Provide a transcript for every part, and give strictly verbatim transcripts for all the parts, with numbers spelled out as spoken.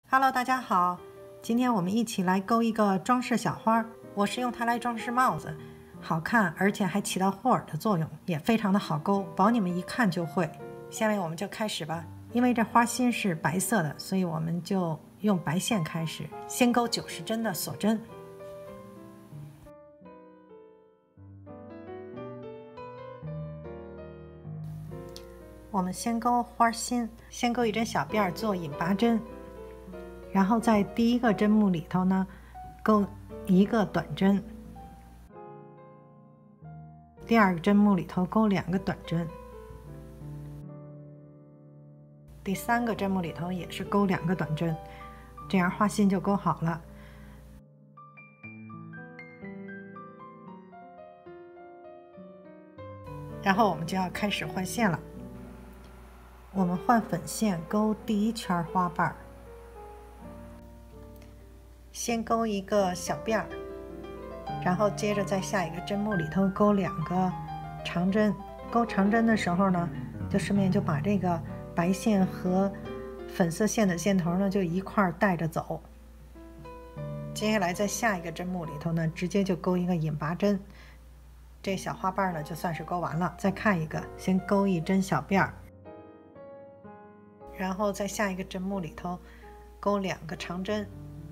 Hello， 大家好，今天我们一起来勾一个装饰小花。我是用它来装饰帽子，好看，而且还起到霍尔的作用，也非常的好勾，保你们一看就会。下面我们就开始吧。因为这花心是白色的，所以我们就用白线开始，先勾九十针的锁针。我们先勾花心，先勾一针小辫做引拔针，然后在第一个针目里头呢，勾一个短针，第二个针目里头勾两个短针，第三个针目里头也是勾两个短针，这样花心就勾好了。然后我们就要开始换线了。我们换粉线勾第一圈花瓣，先勾一个小辫儿，然后接着在下一个针目里头勾两个长针。勾长针的时候呢，就顺便就把这个白线和粉色线的线头呢就一块带着走。接下来在下一个针目里头呢，直接就勾一个引拔针，这小花瓣呢就算是勾完了。再看一个，先勾一针小辫儿，然后在下一个针目里头勾两个长针，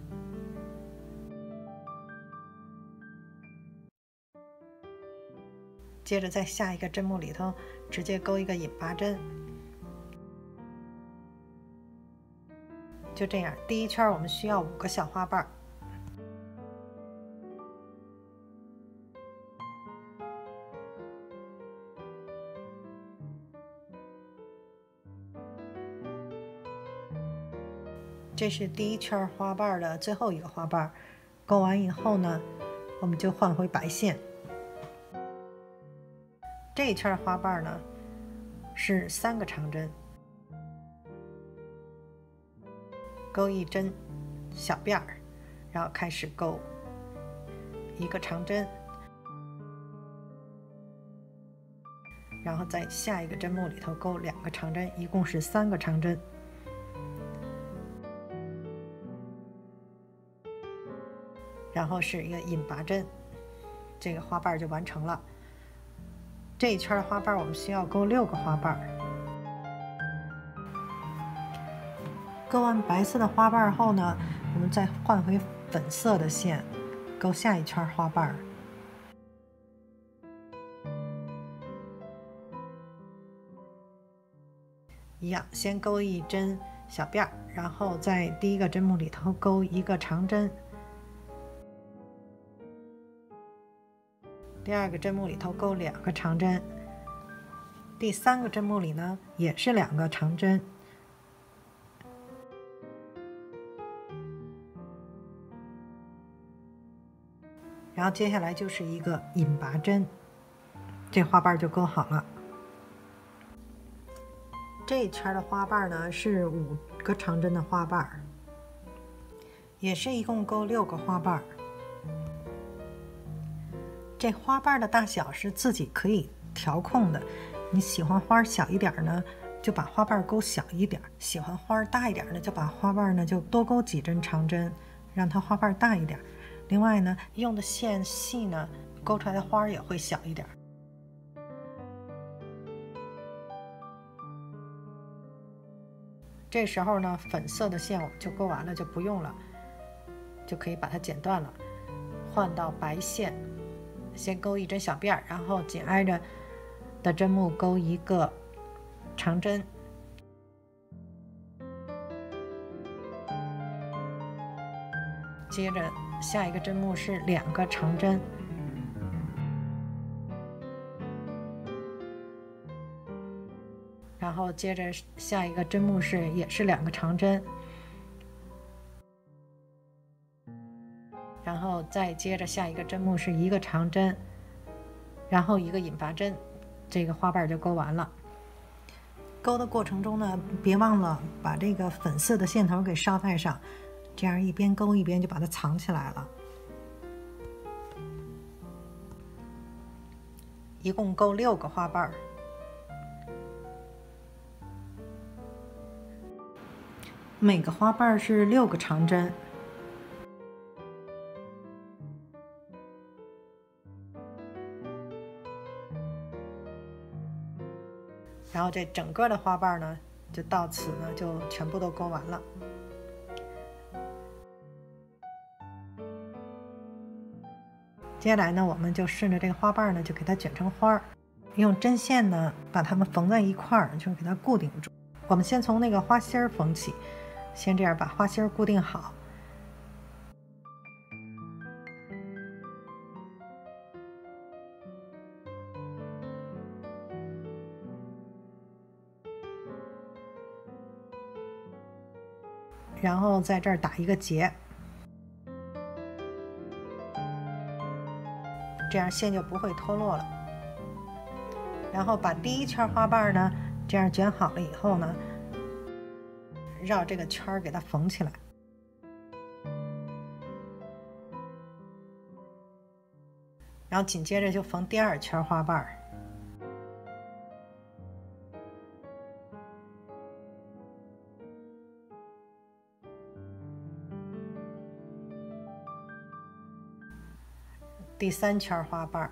接着在下一个针目里头直接勾一个引拔针。就这样，第一圈我们需要五个小花瓣。这是第一圈花瓣的最后一个花瓣，勾完以后呢，我们就换回白线。这一圈花瓣呢是三个长针，勾一针小辫儿，然后开始勾一个长针，然后在下一个针目里头勾两个长针，一共是三个长针。然后是一个引拔针，这个花瓣就完成了。这一圈的花瓣我们需要勾六个花瓣。勾完白色的花瓣后呢，我们再换回粉色的线，勾下一圈花瓣。一样，先勾一针小辫，然后在第一个针目里头勾一个长针。第二个针目里头勾两个长针，第三个针目里呢也是两个长针，然后接下来就是一个引拔针，这花瓣就勾好了。这一圈的花瓣呢是五个长针的花瓣，也是一共勾六个花瓣。这花瓣的大小是自己可以调控的，你喜欢花小一点呢，就把花瓣勾小一点；喜欢花大一点呢，就把花瓣呢就多勾几针长针，让它花瓣大一点。另外呢，用的线细呢，勾出来的花也会小一点。这时候呢，粉色的线我们就勾完了，就不用了，就可以把它剪断了，换到白线。先勾一针小辫，然后紧挨着的针目勾一个长针，接着下一个针目是两个长针，然后接着下一个针目是也是两个长针，然后再接着下一个针目是一个长针，然后一个引拔针，这个花瓣就勾完了。勾的过程中呢，别忘了把这个粉色的线头给捎带上，这样一边勾一边就把它藏起来了。一共勾六个花瓣。 每个花瓣是六个长针。然后这整个的花瓣呢，就到此呢就全部都钩完了。接下来呢，我们就顺着这个花瓣呢，就给它卷成花儿，用针线呢把它们缝在一块儿，就给它固定住。我们先从那个花心儿缝起，先这样把花心儿固定好。然后在这儿打一个结，这样线就不会脱落了。然后把第一圈花瓣呢，这样卷好了以后呢，绕这个圈儿给它缝起来。然后紧接着就缝第二圈花瓣。第三圈花瓣，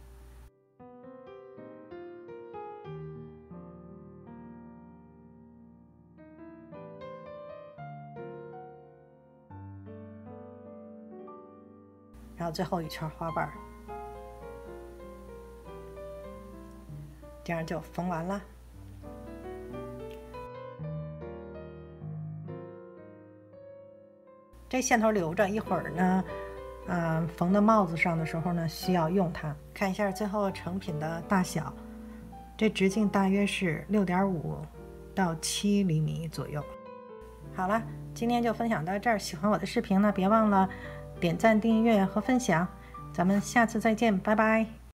然后最后一圈花瓣，这样就缝完了。这线头留着，一会儿呢。嗯，缝到帽子上的时候呢，需要用它。看一下最后成品的大小，这直径大约是六点五到七厘米左右。好了，今天就分享到这儿。喜欢我的视频呢，别忘了点赞、订阅和分享。咱们下次再见，拜拜。